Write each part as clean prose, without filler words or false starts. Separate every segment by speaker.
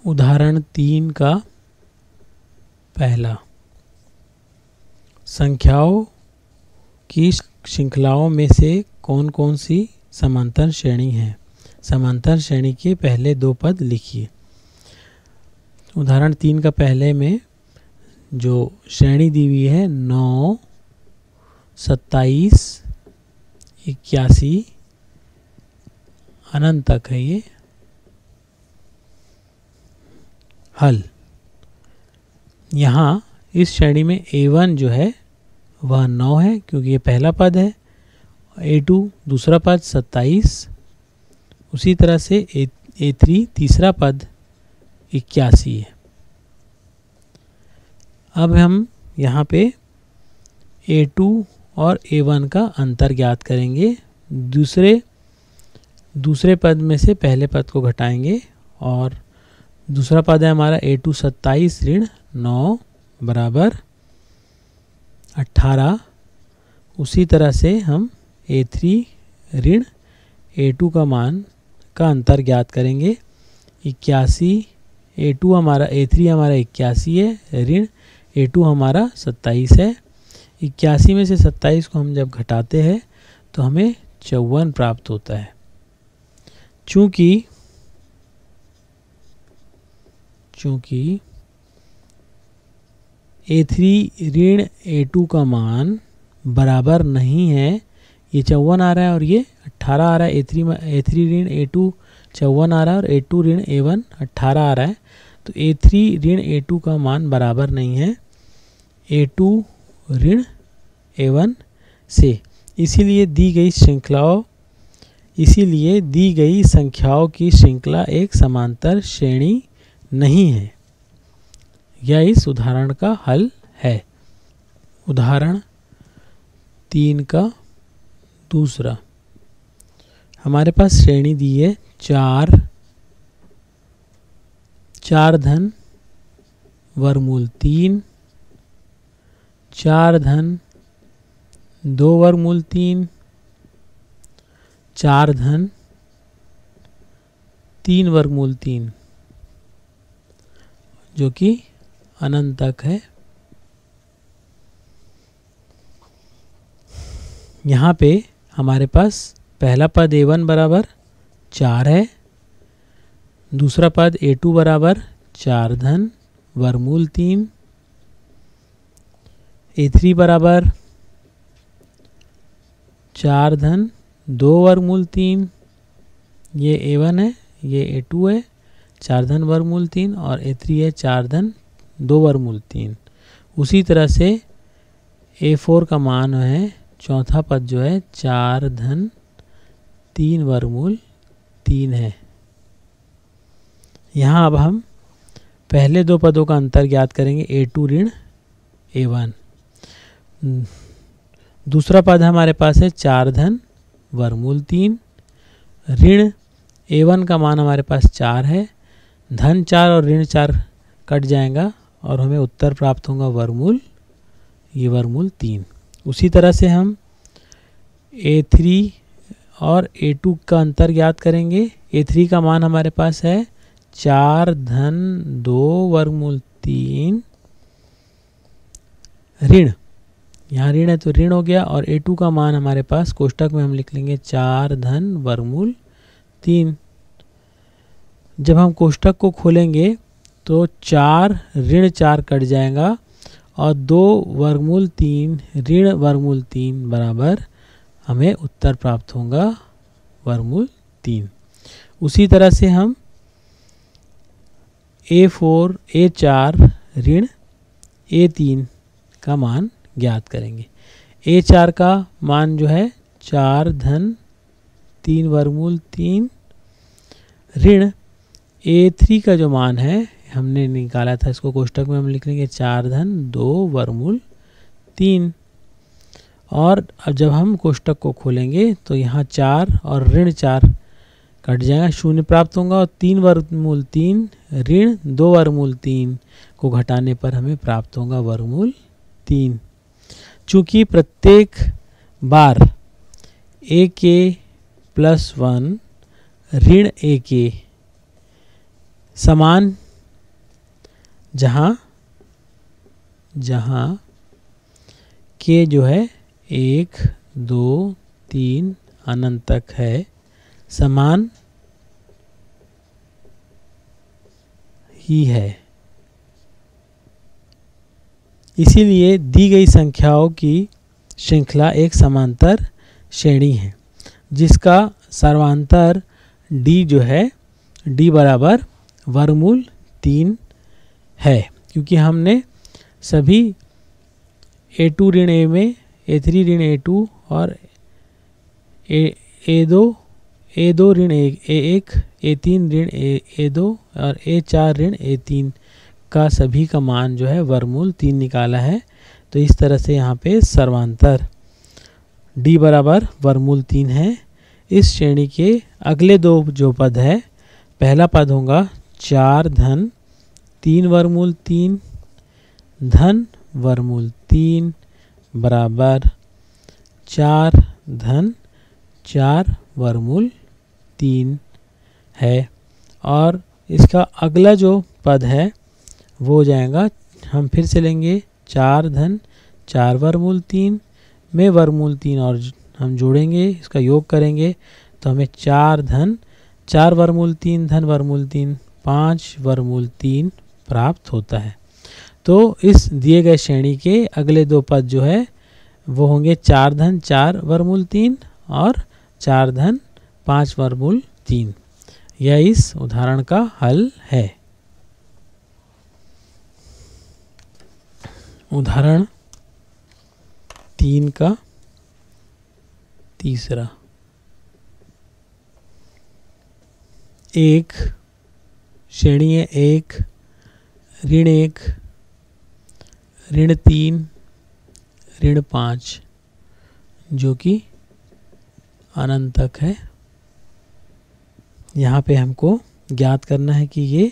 Speaker 1: उदाहरण 3 का पहला, संख्याओं की श्रृंखलाओं में से कौन कौन सी समांतर श्रेणी है। समांतर श्रेणी के पहले दो पद लिखिए। उदाहरण 3 का पहले में जो श्रेणी दी हुई है 9, 27, 81 अनंत तक है। ये हल, यहाँ इस श्रेणी में A1 जो है वह 9 है क्योंकि ये पहला पद है। A2 दूसरा पद 27, उसी तरह से A3 तीसरा पद 81 है। अब हम यहाँ पे A2 और A1 का अंतर ज्ञात करेंगे। दूसरे पद में से पहले पद को घटाएंगे और दूसरा पद है हमारा A2 27 ऋण 9 बराबर 18। उसी तरह से हम A3 ऋण A2 का मान का अंतर ज्ञात करेंगे। 81 A3 हमारा 81 है, ऋण A2 हमारा 27 है। 81 में से 27 को हम जब घटाते हैं तो हमें 54 प्राप्त होता है। चूँकि A3 ऋण A2 का मान बराबर नहीं है, ये 54 आ रहा है और ये 18 आ रहा है। A3 ऋण A2 54 आ रहा है और A2 ऋण A1 18 आ रहा है। तो A3 ऋण A2 का मान बराबर नहीं है A2 ऋण A1 से। इसीलिए दी गई संख्याओं की श्रृंखला एक समांतर श्रेणी नहीं है। यह इस उदाहरण का हल है। उदाहरण 3 का दूसरा, हमारे पास श्रेणी दी है 4 धन वर्गमूल 3, 4 धन 2 वर्गमूल 3, 4 धन 3 वर्गमूल 3 जो कि अनंत तक है। यहाँ पे हमारे पास पहला पद A1 बराबर 4 है, दूसरा पद A2 बराबर 4 धन वर्गमूल 3, A3 बराबर 4 धन 2 वर्गमूल 3, ये A1 है, ये A2 है 4 धन वर्गमूल 3 और A3 है 4 धन 2 वर्गमूल 3। उसी तरह से A4 का मान है चौथा पद जो है 4 धन 3 वर्गमूल 3 है। यहाँ अब हम पहले दो पदों का अंतर ज्ञात करेंगे A2 ऋण A1। दूसरा पद हमारे पास है 4 धन वर्गमूल 3, ऋण A1 का मान हमारे पास 4 है, धन 4 और ऋण 4 कट जाएगा और हमें उत्तर प्राप्त होगा वर्गमूल 3। उसी तरह से हम A3 और A2 का अंतर ज्ञात करेंगे। A3 का मान हमारे पास है 4 धन 2 वर्गमूल 3, ऋण, यहाँ ऋण है तो ऋण हो गया, और A2 का मान हमारे पास कोष्टक में हम लिख लेंगे 4 धन वर्गमूल 3। जब हम कोष्टक को खोलेंगे तो 4 ऋण 4 कट जाएगा और 2 वर्गमूल 3 ऋण वर्गमूल 3 बराबर हमें उत्तर प्राप्त होगा वर्गमूल 3। उसी तरह से हम A4 ऋण A3 का मान ज्ञात करेंगे। A4 का मान जो है 4 धन 3 वर्गमूल 3, ऋण A3 का जो मान है हमने निकाला था, इसको कोष्टक में हम लिख लेंगे 4 धन 2 वर्गमूल 3। और अब जब हम कोष्टक को खोलेंगे तो यहाँ 4 और ऋण 4 कट जाएगा, 0 प्राप्त होगा और 3 वर्गमूल 3 ऋण 2 वर्गमूल 3 को घटाने पर हमें प्राप्त होगा वर्गमूल 3। चूँकि प्रत्येक बार AK +1 ऋण AK समान जहाँ के जो है 1 2 3 अनंत तक है, समान ही है। इसीलिए दी गई संख्याओं की श्रृंखला एक समांतर श्रेणी है जिसका सर्वांतर d जो है d बराबर वर्गमूल 3 है, क्योंकि हमने सभी a2 ऋण a में, a3 ऋण a2 और a2 ऋण a1, a3 ऋण a2 और a4 ऋण a3 का सभी का मान जो है वर्गमूल 3 निकाला है। तो इस तरह से यहाँ पे सर्वांतर d बराबर वर्गमूल 3 है। इस श्रेणी के अगले दो जो पद है, पहला पद होगा 4 धन 3 वर्गमूल 3 धन वर्गमूल 3 बराबर 4 धन 4 वर्गमूल 3 है। और इसका अगला जो पद है वो हो जाएगा, हम फिर से लेंगे 4 धन 4 वर्गमूल 3 में वर्गमूल 3 और हम जोड़ेंगे, इसका योग करेंगे तो हमें 4 धन 4 वर्गमूल 3 धन वर्गमूल 3 5 वर्गमूल 3 प्राप्त होता है। तो इस दिए गए श्रेणी के अगले दो पद जो है वो होंगे 4 धन 4 वर्गमूल 3 और 4 धन 5 वर्गमूल 3। यह इस उदाहरण का हल है। उदाहरण 3 का तीसरा, एक श्रेणी है 1 ऋण 1 ऋण 3 ऋण 5 जो कि अनंत तक है। यहाँ पे हमको ज्ञात करना है कि ये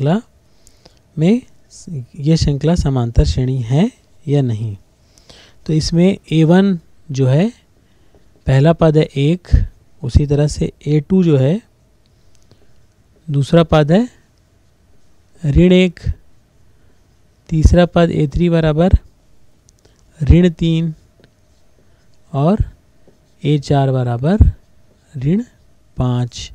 Speaker 1: श्रृंखला समांतर श्रेणी है या नहीं। तो इसमें a1 जो है पहला पद है 1, उसी तरह से a2 जो है दूसरा पद है ऋण 1, तीसरा पद a3 बराबर ऋण 3 और a4 बराबर ऋण 5।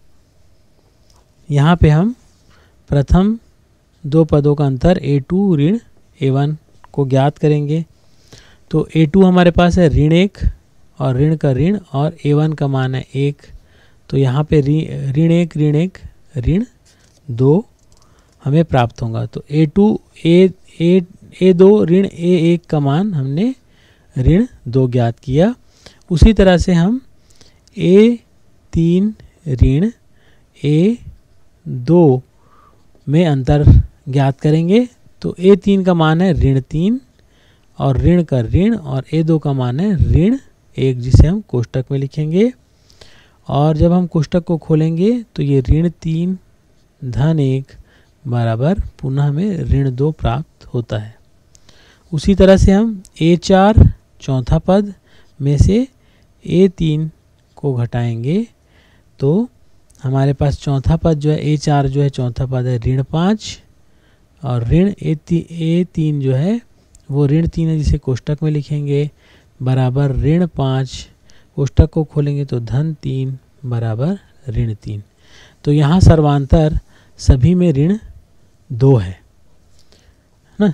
Speaker 1: यहाँ पे हम प्रथम दो पदों का अंतर a2 ऋण a1 को ज्ञात करेंगे। तो a2 हमारे पास है ऋण 1 और ऋण का ऋण और a1 का मान है 1। तो यहाँ पे ऋण 1 ऋण 1 ऋण 2 हमें प्राप्त होगा। तो a2 ऋण a1 का मान हमने ऋण 2 ज्ञात किया। उसी तरह से हम a3 ऋण a2 में अंतर ज्ञात करेंगे। तो a3 का मान है ऋण 3 और ऋण का ऋण और a2 का मान है ऋण 1, जिसे हम कोष्टक में लिखेंगे। और जब हम कोष्टक को खोलेंगे तो ये ऋण 3 धन 1 बराबर पुनः हमें ऋण 2 प्राप्त होता है। उसी तरह से हम a4 चौथा पद में से a3 को घटाएंगे तो हमारे पास चौथा पद जो है a4 जो है चौथा पद है ऋण 5 और ऋण a3 जो है वो ऋण 3 है, जिसे कोष्टक में लिखेंगे बराबर ऋण 5। कोष्टक को खोलेंगे तो धन 3 बराबर ऋण 3। तो यहाँ सर्वांतर सभी में ऋण 2 है ना।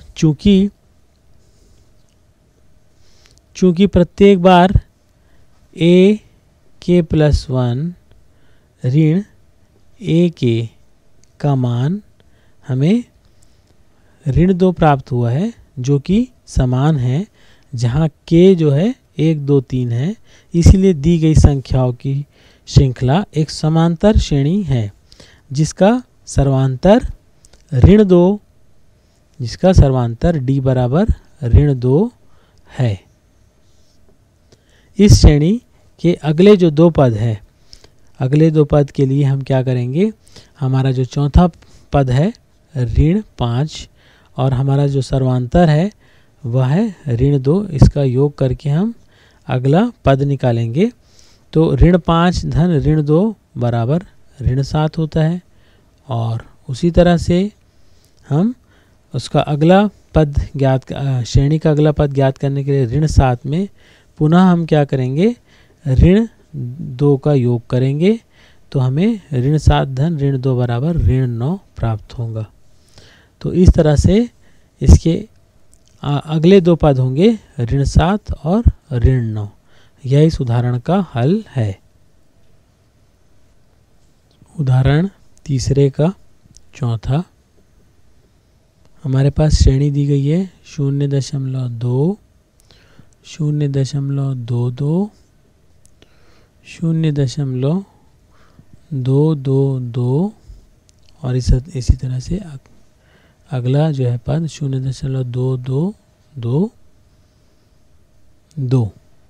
Speaker 1: चूंकि प्रत्येक बार a के प्लस 1 ऋण a के का मान हमें ऋण 2 प्राप्त हुआ है, जो कि समान है, जहाँ k जो है 1 2 3 है। इसलिए दी गई संख्याओं की श्रृंखला एक समांतर श्रेणी है जिसका सर्वांतर ऋण 2, जिसका सर्वांतर d बराबर ऋण 2 है। इस श्रेणी के अगले जो दो पद है, अगले दो पद के लिए हम क्या करेंगे, हमारा जो चौथा पद है ऋण 5 और हमारा जो सर्वांतर है वह है ऋण 2, इसका योग करके हम अगला पद निकालेंगे। तो ऋण 5 धन ऋण 2 बराबर ऋण 7 होता है। और उसी तरह से हम उसका अगला पद ज्ञात श्रेणी का अगला पद ज्ञात करने के लिए ऋण 7 में पुनः हम क्या करेंगे, ऋण 2 का योग करेंगे, तो हमें ऋण 7 धन ऋण 2 बराबर ऋण 9 प्राप्त होगा। तो इस तरह से इसके अगले 2 पद होंगे ऋण 7 और ऋण 9। यह इस उदाहरण का हल है। उदाहरण तीसरे का चौथा, हमारे पास श्रेणी दी गई है 0.2, 0.22, 0.222 और इसी तरह से अगला जो है पद 0.2222,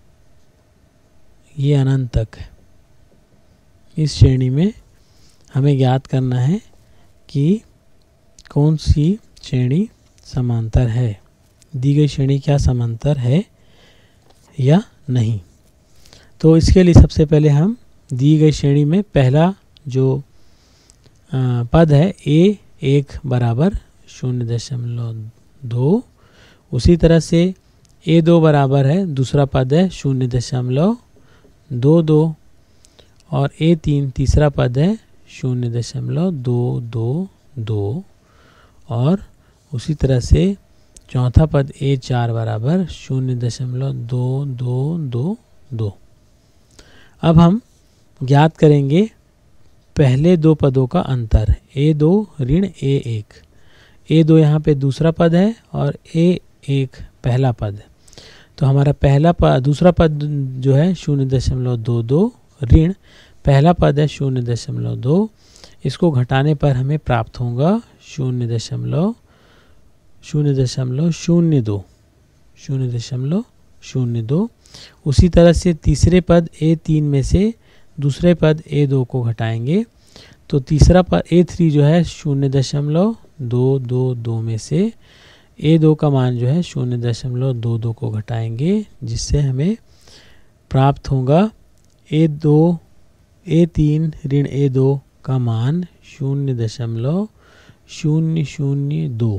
Speaker 1: ये अनंत तक है। इस श्रेणी में हमें ज्ञात करना है कि कौन सी श्रेणी समांतर है, दी गई श्रेणी क्या समांतर है या नहीं। तो इसके लिए सबसे पहले हम दी गई श्रेणी में पहला जो पद है a1 बराबर 0.2, उसी तरह से a2 बराबर है दूसरा पद है 0.22 और a3 तीसरा पद है 0.222 और उसी तरह से चौथा पद a4 बराबर 0.2222। अब हम ज्ञात करेंगे पहले 2 पदों का अंतर, a2 ऋण a1। a2 यहाँ पे दूसरा पद है और a1 पहला पद है। तो हमारा दूसरा पद जो है 0.22 ऋण पहला पद है 0.2, इसको घटाने पर हमें प्राप्त होगा 0.02। उसी तरह से तीसरे पद a3 में से दूसरे पद a2 को घटाएंगे, तो तीसरा पद a3 जो है 0.222 में से a2 का मान जो है 0.22 को घटाएंगे, जिससे हमें प्राप्त होगा a3 ऋण a2 का मान 0.002।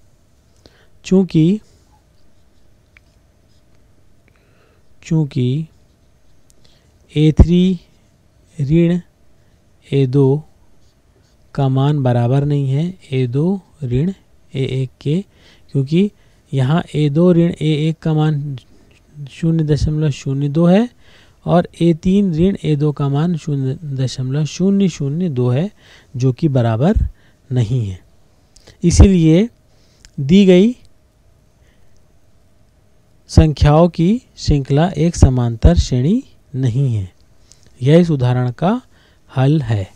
Speaker 1: चूँकि a3 ऋण a2 का मान बराबर नहीं है a2 ऋण a1 के, क्योंकि यहाँ a2 ऋण a1 का मान 0.02 है और a3 ऋण a2 का मान 0.002 है, जो कि बराबर नहीं है। इसीलिए दी गई संख्याओं की श्रृंखला एक समांतर श्रेणी नहीं है। यह इस उदाहरण का हल है।